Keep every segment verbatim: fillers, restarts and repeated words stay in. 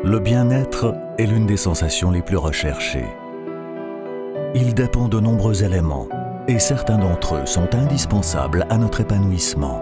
Le bien-être est l'une des sensations les plus recherchées. Il dépend de nombreux éléments et certains d'entre eux sont indispensables à notre épanouissement.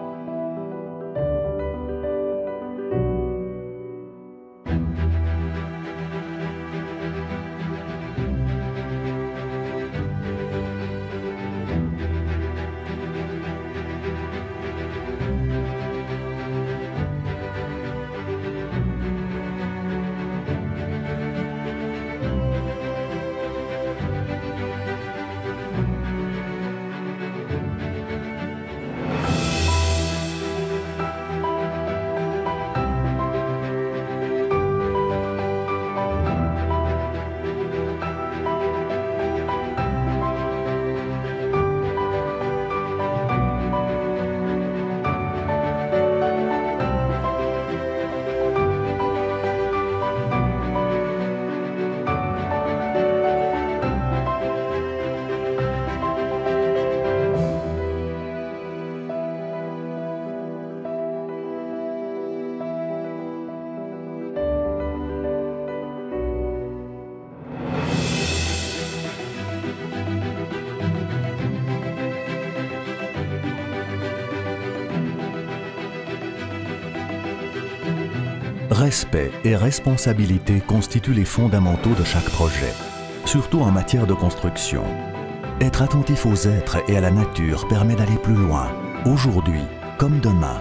Respect et responsabilité constituent les fondamentaux de chaque projet, surtout en matière de construction. Être attentif aux êtres et à la nature permet d'aller plus loin, aujourd'hui comme demain.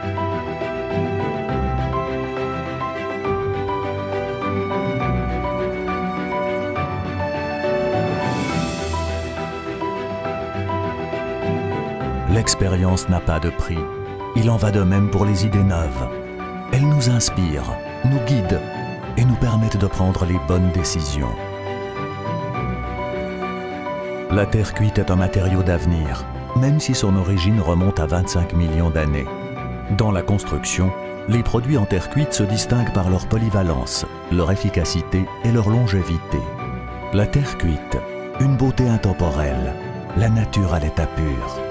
L'expérience n'a pas de prix. Il en va de même pour les idées neuves. Elles nous inspirent, nous guident et nous permettent de prendre les bonnes décisions. La terre cuite est un matériau d'avenir, même si son origine remonte à vingt-cinq millions d'années. Dans la construction, les produits en terre cuite se distinguent par leur polyvalence, leur efficacité et leur longévité. La terre cuite, une beauté intemporelle, la nature à l'état pur.